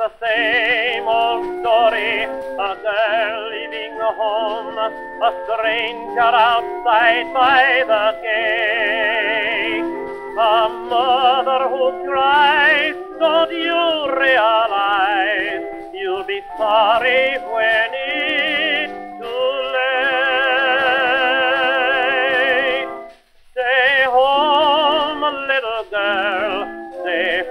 the same old story. A girl leaving home, a stranger outside by the gate. A mother who cries, don't you realize you'll be sorry when it's too late? Stay home, little girl, stay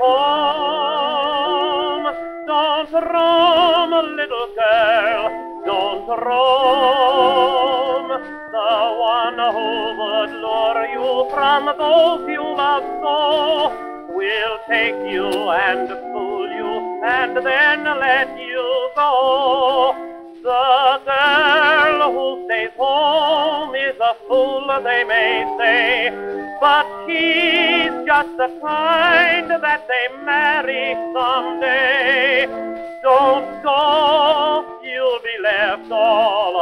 home. Don't roam, little girl, don't roam. The one who would lure you from those you love so will take you and fool you and then let you go. The girl who stays home is a fool, they may say, but she's just the kind that they marry someday. Don't go, you'll be left all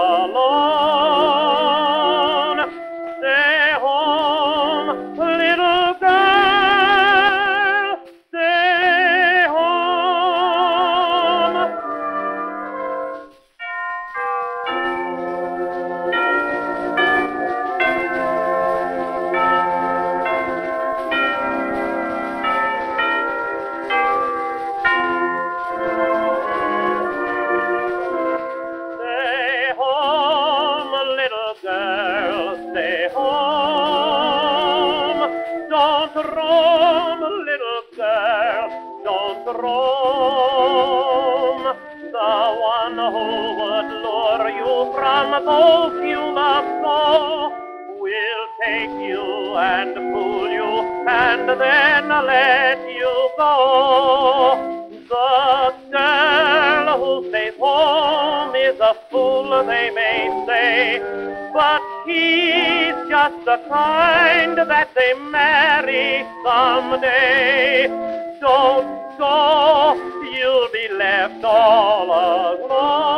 alone. Stay home, little girl, stay home. Stay home, little girl, stay home. Don't roam, little girl, don't roam. The one who would lure you from those you love so will take you and fool you and then let you go. The girl who stays home is a fool, they may say, but he's just the kind that they marry someday. Don't go, you'll be left all alone.